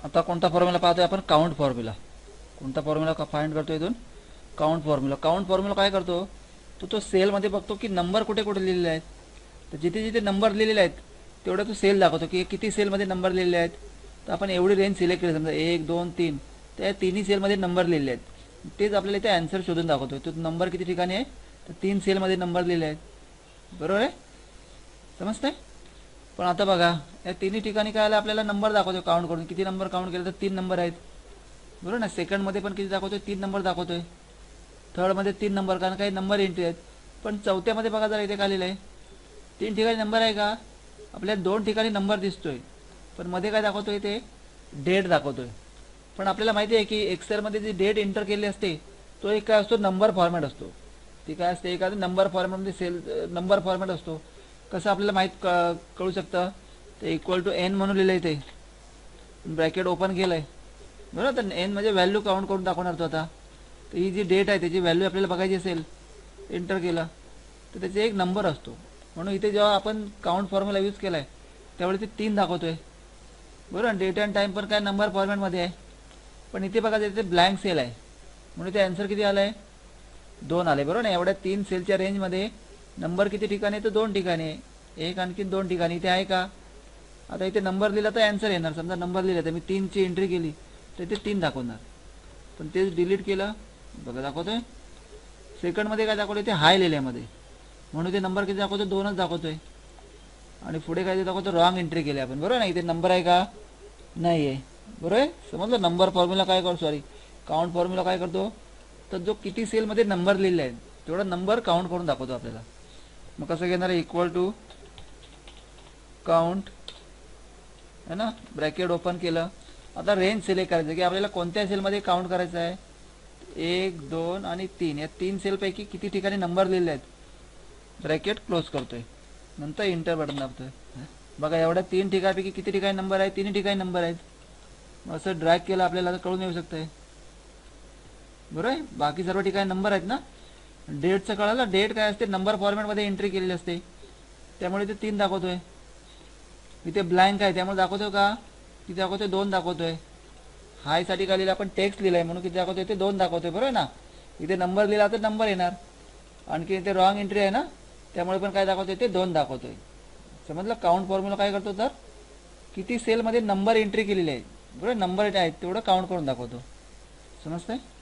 आता कोणता फॉर्म्युला पाहतोय आपण? Count formula. कोणता फॉर्म्युला फाइंड करतो इथून? Count formula. काउंट फॉर्म्युला काय करतो? तो सेलमध्ये बघतो की नंबर कुठे कुठे लिहिलेले आहेत. तर जिथे जिथे नंबर लिहिलेले आहेत तेवढा तो सेल दाखवतो की किती सेलमध्ये नंबर लिहिलेले आहेत. तर आपण एवढी रेंज सिलेक्ट केली, समजा 1 2 3, त्या तिन्ही सेलमध्ये नंबर लिहिलेले आहेत. तेच आपल्याला इथे आन्सर शोधून दाखवतो. तो नंबर किती ठिकाणी आहे? तर 3 सेलमध्ये नंबर लिहिलेले आहेत. बरोबर आहे? समजतंय? पण आता बघा, या तिन्ही ठिकाणी काय आलं आपल्याला? नंबर दाखवतो काउंट करून. किती नंबर काउंट केले? तर 3 नंबर आहेत. बरोबर ना? सेकंडमध्ये पण किती दाखवतोय? 3 नंबर दाखवतोय. थर्डमध्ये 3 नंबर, कारण काही नंबर एंट्री आहेत. पण चौथ्यामध्ये बघा जरा, इथे काय लिहिलं आहे? 3 ठिकाणी नंबर आहे का? आपल्याला 2 ठिकाणी नंबर दिसतोय, पण मध्ये काय दाखवतोय? ते डेट दाखवतोय. पण आपल्याला माहिती आहे की एक्सेलमध्ये जी डेट एंटर केली असते तो एक काय असतो? नंबर फॉर्मॅट असतो. ती काय असते? एखादा नंबर फॉर्मॅटमध्ये नंबर फॉर्मॅट असतो. कसं आपल्याला माहीत कळू शकतं? ते इक्वल टू एन म्हणून लिहिलं आहे, ते ब्रॅकेट ओपन केलं आहे. बरोबर? तर एन म्हणजे व्हॅल्यू काउंट करून दाखवणार तो आता. तर ही जी डेट आहे त्याची व्हॅल्यू आपल्याला बघायची असेल, एंटर केला तर त्याचे एक नंबर असतो. म्हणून इथे जेव्हा आपण काउंट फॉर्म्युला यूज केला आहे त्यावेळी ते 3 दाखवतोय. बरोबर? डेट अँड टाईम पण काय नंबर फॉर्मॅटमध्ये आहे. पण इथे बघा, इथे ब्लँक सेल आहे म्हणून ते आन्सर किती आलं आहे? 2 आले. बरोबर ना? एवढ्या 3 सेलच्या रेंजमध्ये नंबर किती ठिकाणी आहे? तर 2 ठिकाणी आहे. एक आणखी 2 ठिकाणी इथे आहे का? आता इथे नंबर दिला तर आन्सर येणार. समजा नंबर लिहिला तर मी 3ची एंट्री केली तर इथे 3 दाखवणार. पण तेच डिलीट केलं, बघा दाखवतोय. सेकंडमध्ये काय दाखवलं? ते हाय लिहिल्यामध्ये, म्हणून ते नंबर किती दाखवतो? 2च दाखवतोय. आणि पुढे काय ते दाखवतो? रॉंग एंट्री केली आपण. बरोबर ना? इथे नंबर आहे का? नाही आहे. बरोबर आहे? समजलं? नंबर फॉर्म्युला काय करतो? सॉरी, काउंट फॉर्म्युला काय करतो? तर जो किती सेलमध्ये नंबर लिहिला आहे तेवढा नंबर काउंट करून दाखवतो आपल्याला. मग कसं घेणार आहे? इक्वल टू काउंट, है ना, ब्रॅकेट ओपन केलं. आता रेंज सिलेक्ट करायचं की आपल्याला कोणत्या सेलमध्ये काउंट करायचं आहे. 1 2 आणि 3 या 3 सेलपैकी किती ठिकाणी नंबर लिहिलेले आहेत. ब्रॅकेट क्लोज करतोय, नंतर इंटर बटन दाबतोय. बघा, एवढ्या 3 ठिकाणपैकी किती ठिकाणी नंबर आहेत? 3 ठिकाणी नंबर आहेत. असं ड्रॅग केलं आपल्याला तर कळून येऊ शकतंय. बरोबर आहे? बाकी सर्व ठिकाणी नंबर आहेत ना. डेटचं कळालं? डेट काय असते? नंबर फॉर्मॅटमध्ये एंट्री केलेली असते, त्यामुळे ते 3 दाखवतोय. इथे ब्लँक आहे त्यामुळे दाखवतोय का? किती दाखवतोय? 2 दाखवतोय. हायसाठी काय लिहिलं आपण? टेक्स्ट लिहिलाय म्हणून किती दाखवतोय? ते 2 दाखवतोय. बरोबर ना? इथे नंबर लिहिला तर नंबर येणार. आणखी इथे रॉंग एंट्री आहे ना, त्यामुळे पण काय दाखवतोय? ते 2 दाखवतोय. समजलं? काउंट फॉर्म्युला काय करतो? तर किती सेलमध्ये नंबर एंट्री केलेली आहे, बरोबर, नंबर आहेत तेवढं काउंट करून दाखवतो. समजतंय?